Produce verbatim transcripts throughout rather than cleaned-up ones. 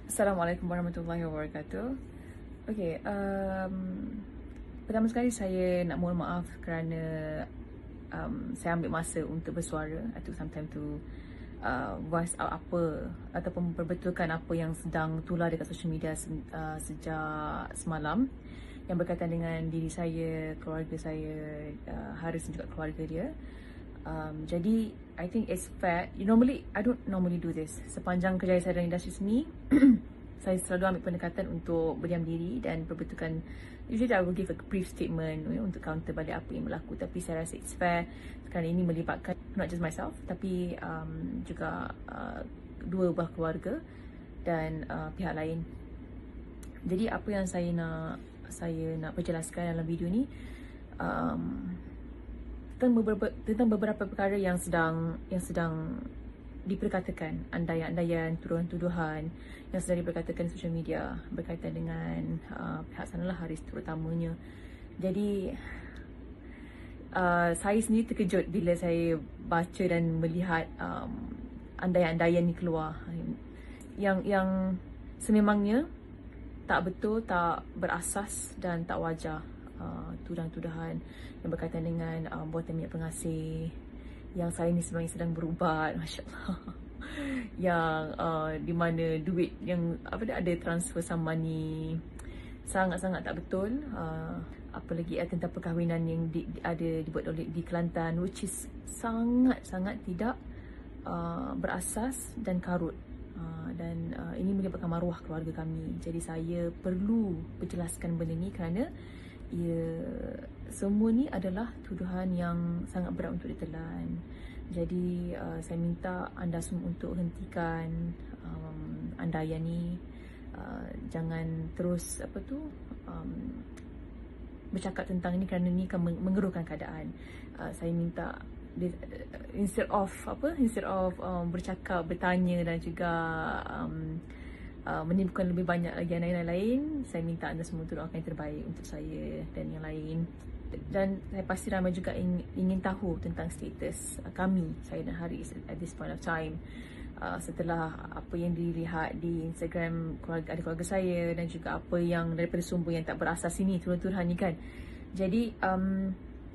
Assalamualaikum warahmatullahi wabarakatuh. Okay, um, pertama sekali saya nak mohon maaf kerana um, saya ambil masa untuk bersuara. I took some time to uh, voice out apa ataupun perbetulkan apa yang sedang tular dekat social media se uh, sejak semalam yang berkaitan dengan diri saya, keluarga saya, uh, Haris dan juga keluarga dia. Um, jadi, I think it's fair. You normally, I don't normally do this. Sepanjang kerjaya saya dalam industri seni, saya selalu ambil pendekatan untuk berdiam diri dan perbetulkan. Usually I will give a brief statement, you know, untuk counter balik apa yang berlaku. Tapi saya rasa it's fair kerana ini melibatkan not just myself, tapi um, juga uh, dua buah keluarga dan uh, pihak lain. Jadi apa yang saya nak saya nak perjelaskan dalam video ni, um, tentang beberapa, tentang beberapa perkara yang sedang yang sedang diperkatakan, andaian-andaian, tuduhan-tuduhan yang sedang diperkatakan di social media berkaitan dengan uh, pihak sanalah, Haris terutamanya. Jadi uh, saya sendiri terkejut bila saya baca dan melihat um, andaian-andaian ni keluar yang yang sememangnya tak betul, tak berasas dan tak wajar. Uh, tuduhan-tuduhan yang berkaitan dengan uh, buatan minyak pengasih yang saya ni sebenarnya sedang berubat, Masya Allah. Yang uh, di mana duit yang apa dia ada transfer some money sangat-sangat tak betul. Uh, apalagi uh, tentang perkahwinan yang di, di, ada dibuat oleh di Kelantan, which is sangat-sangat tidak uh, berasas dan karut. Uh, dan uh, ini menyebabkan maruah keluarga kami. Jadi saya perlu berjelaskan benda ni kerana ia semua ni adalah tuduhan yang sangat berat untuk ditelan. Jadi uh, saya minta anda semua untuk hentikan um, andaian ni. Uh, jangan terus apa tu um, bercakap tentang ini kerana ni akan mengeruhkan keadaan. Uh, saya minta instead of apa instead of um, bercakap, bertanya dan juga um, Uh, menimbulkan lebih banyak lagi anak-anak lain, saya minta anda semua untuk doakan yang terbaik untuk saya dan yang lain. Dan saya pasti ramai juga ingin, ingin tahu tentang status uh, kami, saya dan Haris at this point of time. Uh, setelah apa yang dilihat di Instagram keluarga, adik keluarga saya dan juga apa yang daripada sumber yang tak berasas ini, tuduhan-tuduhan ni kan. Jadi, um,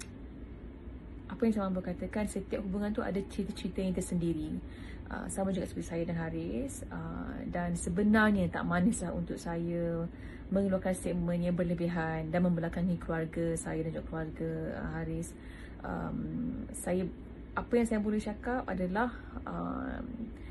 apa yang saya mahu katakan, setiap hubungan tu ada cerita-cerita yang tersendiri. Uh, sama juga seperti saya dan Haris. Uh, dan sebenarnya tak manis lah untuk saya mengeluarkan statement yang berlebihan dan membelakangi keluarga saya dan juga keluarga uh, Haris. Um, saya apa yang saya boleh cakap adalah um,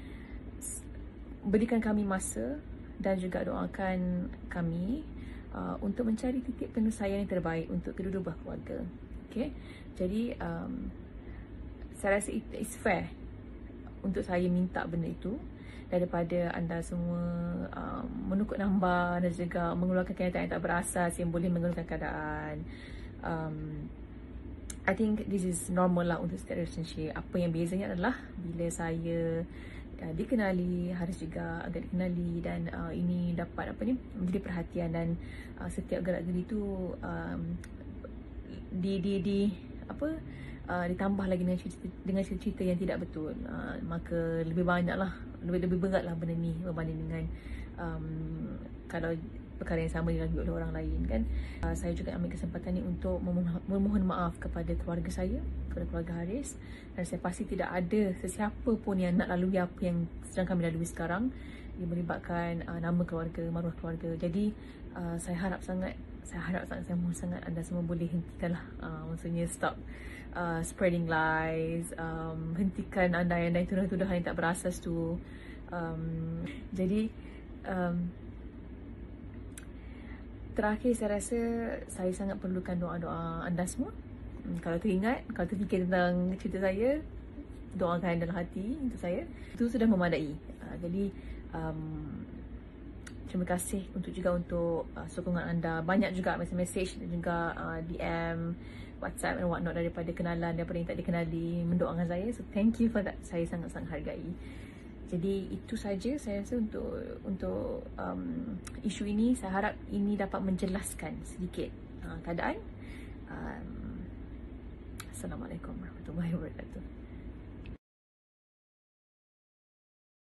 berikan kami masa dan juga doakan kami uh, untuk mencari titik penyelesaian yang terbaik untuk kedua-dua belah keluarga. Okay? Jadi um, saya rasa it, it's fair untuk saya minta benda itu daripada anda semua um, menukut nambah dan juga mengeluarkan kenyataan yang tak berasas yang boleh mengeluarkan keadaan. Um, I think this is normal lah untuk setiap relationship. Apa yang bezanya adalah bila saya uh, dikenali, Haris juga agak dikenali dan uh, ini dapat apa ni menjadi perhatian dan uh, setiap gerak-geri tu um, di di di apa Uh, ditambah lagi dengan cerita, dengan cerita yang tidak betul, uh, maka lebih banyak lah, lebih lebih berat lah benda ni berbanding dengan um, kalau perkara yang sama dilalui oleh orang lain kan. Uh, saya juga ambil kesempatan ni untuk memohon, memohon maaf kepada keluarga saya, kepada keluarga Haris, dan saya pasti tidak ada sesiapa pun yang nak lalui apa yang sedang kami lalui sekarang yang melibatkan uh, nama keluarga, maruah keluarga. Jadi uh, saya harap sangat saya harap sangat, saya mohon sangat anda semua boleh hentikanlah, uh, maksudnya stop uh, spreading lies, um, hentikan andaian-andaian tuduhan-tuduhan yang tak berasas tu. Um, jadi um, terakhir saya rasa saya sangat perlukan doa-doa anda semua. Hmm, kalau teringat, kalau terfikir tentang cerita saya, doakan dalam hati untuk saya, itu sudah memadai. Uh, jadi um, terima kasih untuk juga untuk uh, sokongan anda. Banyak juga mesej-mesej dan juga uh, D M, WhatsApp dan whatnot daripada kenalan, daripada yang tak dikenali mendoakan saya. So thank you for that. Saya sangat-sangat hargai. Jadi itu saja saya rasa untuk untuk um, isu ini. Saya harap ini dapat menjelaskan sedikit uh, keadaan. Um, Assalamualaikum warahmatullahi wabarakatuh.